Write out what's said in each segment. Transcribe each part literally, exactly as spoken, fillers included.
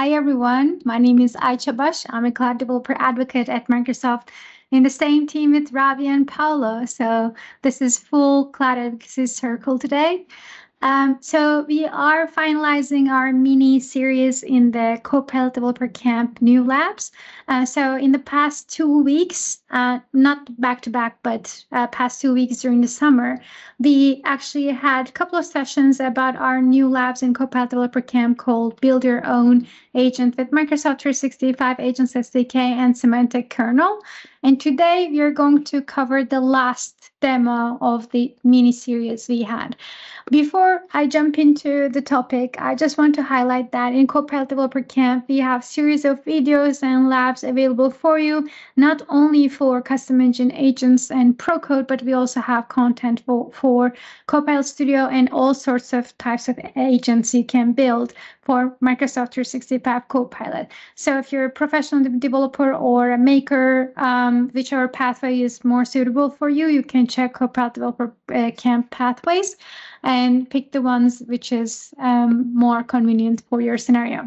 Hi, everyone. My name is Ayça Baş. I'm a cloud developer advocate at Microsoft in the same team with Ravi and Paolo. So this is full cloud advocacy circle today. Um, so we are finalizing our mini series in the Copilot Developer Camp New Labs. Uh, so in the past two weeks, uh, not back to back, but uh, past two weeks during the summer, we actually had a couple of sessions about our new labs in Copilot Developer Camp called Build Your Own Agent with Microsoft three sixty-five Agents S D K and Semantic Kernel. And today we are going to cover the last demo of the mini series we had. Before I jump into the topic, I just want to highlight that in Copilot Developer Camp, we have a series of videos and labs available for you, not only for custom engine agents and pro code, but we also have content for, for Copilot Studio and all sorts of types of agents you can build for Microsoft three sixty-five Copilot. So if you're a professional developer or a maker, um, whichever pathway is more suitable for you, you can check Copilot Developer uh, Camp pathways and pick the ones which is um, more convenient for your scenario.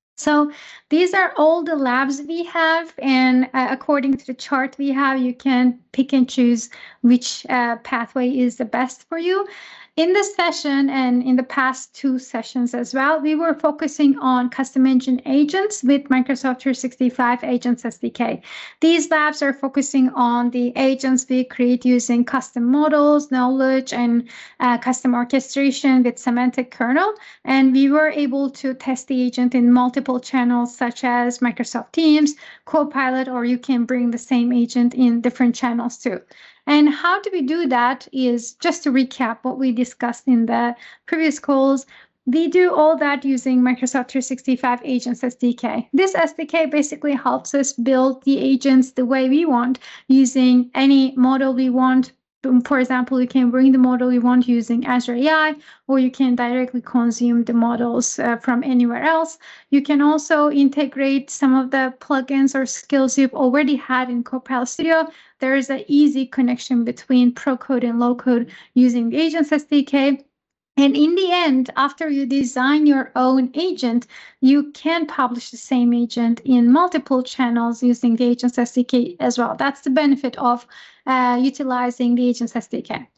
So these are all the labs we have, and uh, according to the chart we have, you can pick and choose which uh, pathway is the best for you. In this session and in the past two sessions as well, we were focusing on custom engine agents with Microsoft three sixty-five Agents S D K. These labs are focusing on the agents we create using custom models, knowledge, and uh, custom orchestration with semantic kernel. And we were able to test the agent in multiple channels such as Microsoft Teams, Copilot, or you can bring the same agent in different channels too. And how do we do that is, just to recap what we discussed in the previous calls, we do all that using Microsoft three sixty-five Agents S D K. This S D K basically helps us build the agents the way we want, using any model we want. For example, you can bring the model you want using Azure A I, or you can directly consume the models uh, from anywhere else. You can also integrate some of the plugins or skills you've already had in Copilot Studio. There is an easy connection between pro code and low code using the Agents S D K. And in the end, after you design your own agent, you can publish the same agent in multiple channels using the Agents S D K as well. That's the benefit of uh, utilizing the Agents S D K.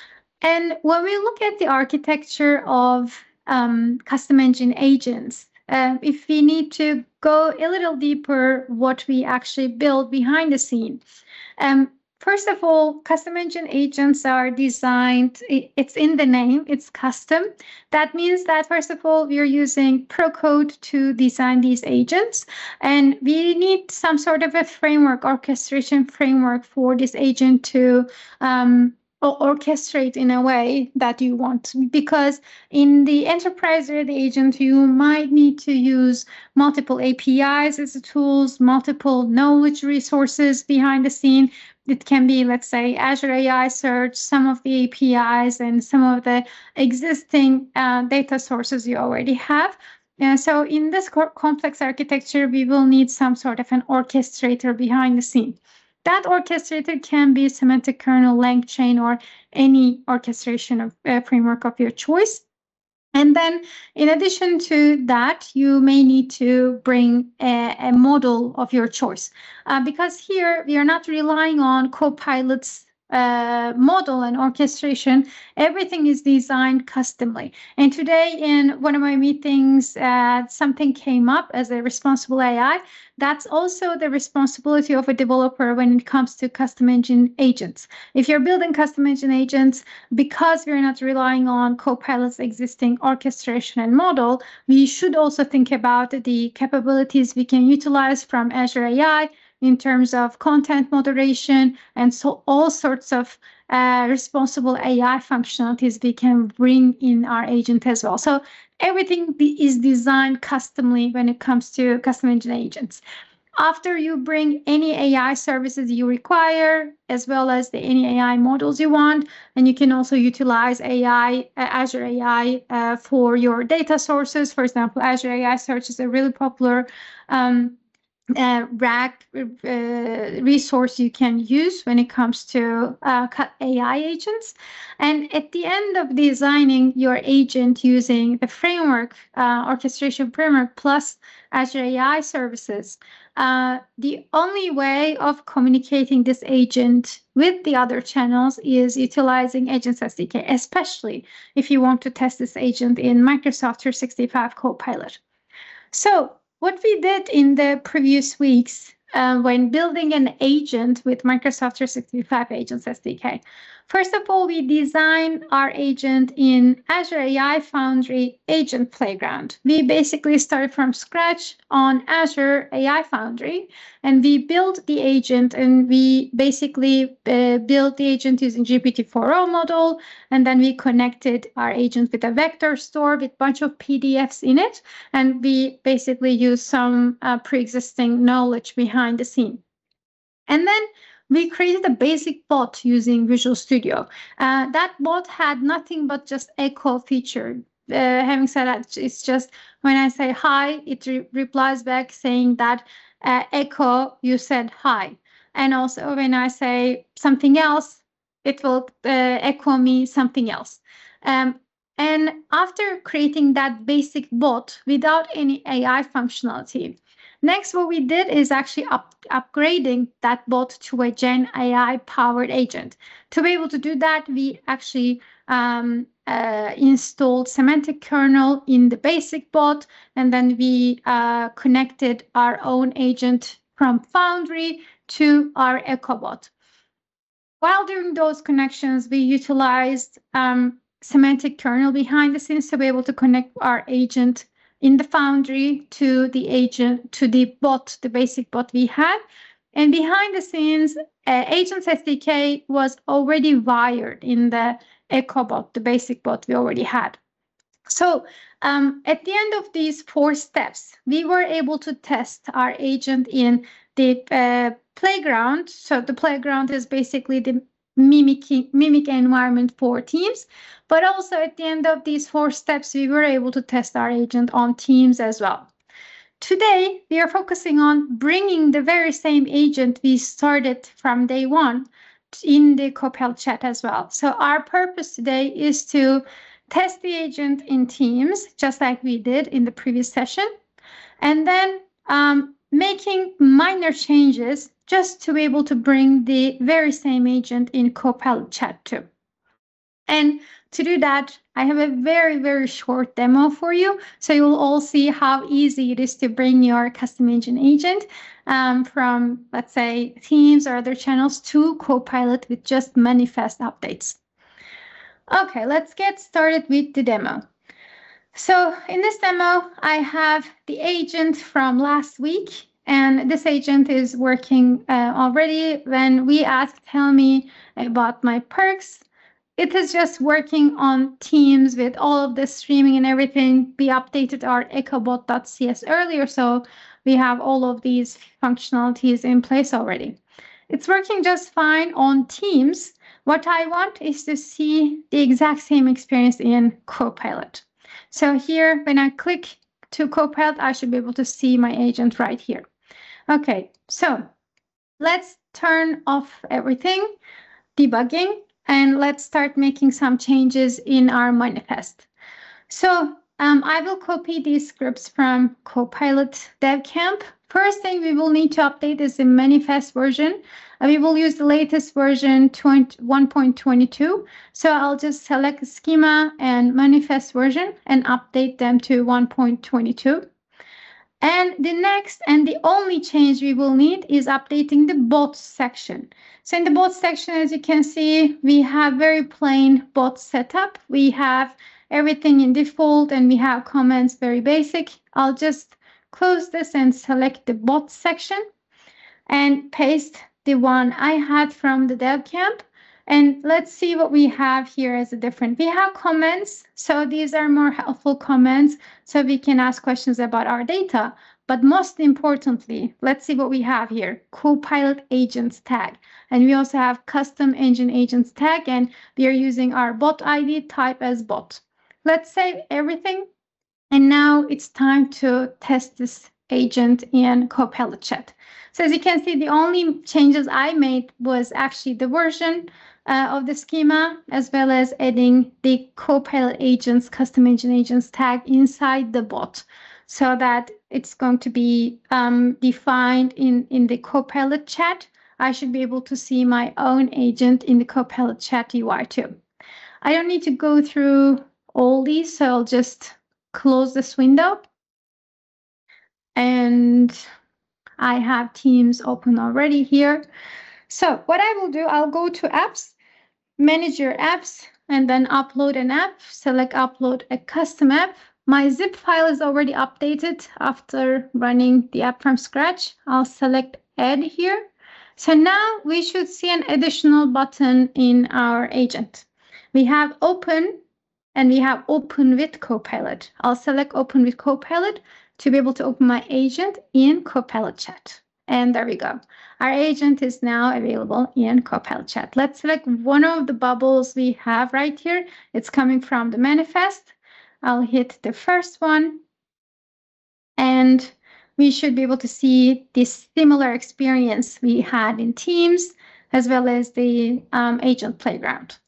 And when we look at the architecture of um, custom engine agents, uh, if we need to go a little deeper, what we actually build behind the scene. Um, First of all, custom engine agents are designed, it's in the name, it's custom. That means that, first of all, we're using pro code to design these agents. And we need some sort of a framework, orchestration framework for this agent to um, orchestrate in a way that you want. Because in the enterprise-ready agent, you might need to use multiple A P Is as tools, multiple knowledge resources behind the scene. It can be, let's say, Azure A I search, some of the A P Is, and some of the existing uh, data sources you already have. And so in this co complex architecture, we will need some sort of an orchestrator behind the scene. That orchestrator can be semantic kernel, LangChain, or any orchestration of, uh, framework of your choice. And then, in addition to that, you may need to bring a, a model of your choice. Uh, because here, we are not relying on Copilot's uh, model and orchestration. Everything is designed customly. And today, in one of my meetings, uh, something came up as a responsible A I. That's also the responsibility of a developer when it comes to custom engine agents. If you're building custom engine agents, because we're not relying on Copilot's existing orchestration and model, we should also think about the capabilities we can utilize from Azure A I in terms of content moderation and so all sorts of uh, responsible A I functionalities we can bring in our agent as well. So everything is designed customly when it comes to custom engine agents. After you bring any A I services you require, as well as the any A I models you want, and you can also utilize A I, uh, Azure A I uh, for your data sources. For example, Azure A I Search is a really popular um, uh, rack uh, resource you can use when it comes to uh, A I agents. And at the end of designing your agent using the framework, uh, orchestration framework plus Azure A I services, uh, the only way of communicating this agent with the other channels is utilizing Agents S D K, especially if you want to test this agent in Microsoft three sixty-five Copilot. So what we did in the previous weeks uh, when building an agent with Microsoft three sixty-five Agents S D K, first of all, we designed our agent in Azure A I Foundry Agent Playground. We basically started from scratch on Azure A I Foundry, and we built the agent, and we basically uh, built the agent using G P T four o model, and then we connected our agent with a vector store with a bunch of P D Fs in it, and we basically used some uh, pre-existing knowledge behind the scene. And then we created a basic bot using Visual Studio. Uh, that bot had nothing but just echo feature. Uh, having said that, it's just when I say hi, it re replies back saying that uh, echo, you said hi. And also when I say something else, it will uh, echo me something else. Um, and after creating that basic bot without any A I functionality, next, what we did is actually up, upgrading that bot to a Gen A I-powered agent. To be able to do that, we actually um, uh, installed Semantic Kernel in the basic bot, and then we uh, connected our own agent from Foundry to our EchoBot. While doing those connections, we utilized um, Semantic Kernel behind the scenes to be able to connect our agent in the Foundry to the agent, to the bot, the basic bot we had. And behind the scenes, uh, Agents S D K was already wired in the EchoBot, the basic bot we already had. So um, at the end of these four steps, we were able to test our agent in the uh, playground. So the playground is basically the mimic, mimic environment for Teams. But also at the end of these four steps, we were able to test our agent on Teams as well. Today, we are focusing on bringing the very same agent we started from day one in the Copilot Chat as well. So our purpose today is to test the agent in Teams, just like we did in the previous session, and then um, making minor changes just to be able to bring the very same agent in Copilot Chat too. And to do that, I have a very, very short demo for you. So you will all see how easy it is to bring your custom agent agent um, from, let's say, Teams or other channels to Copilot with just manifest updates. Okay, let's get started with the demo. So in this demo, I have the agent from last week, and this agent is working uh, already. When we asked, tell me about my perks, it is just working on Teams with all of the streaming and everything. We updated our echobot dot c s earlier, so we have all of these functionalities in place already. It's working just fine on Teams. What I want is to see the exact same experience in Copilot. So here, when I click to Copilot, I should be able to see my agent right here. Okay, so let's turn off everything, debugging, and let's start making some changes in our manifest. So um, I will copy these scripts from Copilot Dev Camp. First thing we will need to update is the manifest version. Uh, we will use the latest version one point twenty-two. So I'll just select schema and manifest version and update them to one point twenty-two. And the next and the only change we will need is updating the bot section. So in the bot section, as you can see, we have very plain bot setup. We have everything in default and we have comments very basic. I'll just close this and select the bot section and paste the one I had from the dev camp. And let's see what we have here as a different. We have comments, so these are more helpful comments, so we can ask questions about our data. But most importantly, let's see what we have here, Copilot Agents tag. And we also have custom engine agents tag, and we are using our bot I D type as bot. Let's save everything. And now it's time to test this agent in Copilot Chat. So as you can see, the only changes I made was actually the version uh, of the schema, as well as adding the Copilot agents, custom agent agents tag inside the bot, so that it's going to be um, defined in, in the Copilot Chat. I should be able to see my own agent in the Copilot Chat U I too. I don't need to go through all these, so I'll just close this window. And I have Teams open already here. So what I will do, I'll go to apps, manage your apps, and then upload an app, select upload a custom app. My zip file is already updated after running the app from scratch. I'll select add here. So now we should see an additional button in our agent. We have open and we have open with Copilot. I'll select open with Copilot to be able to open my agent in Copilot Chat. And there we go. Our agent is now available in Copilot Chat. Let's select one of the bubbles we have right here. It's coming from the manifest. I'll hit the first one. And we should be able to see this similar experience we had in Teams, as well as the um, agent playground.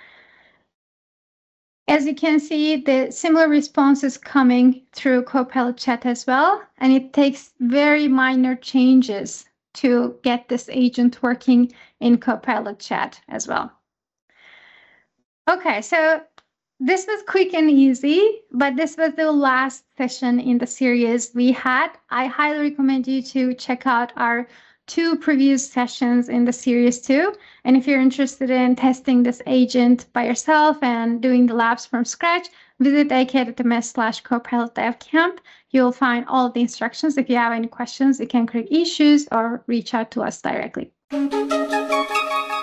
As you can see, the similar response is coming through Copilot Chat as well, and it takes very minor changes to get this agent working in Copilot Chat as well. Okay, so this was quick and easy, but this was the last session in the series we had. I highly recommend you to check out our two previous sessions in the series too. And if you're interested in testing this agent by yourself and doing the labs from scratch, visit aka.ms slash copilot dev camp. You'll find all the instructions. If you have any questions, you can create issues or reach out to us directly.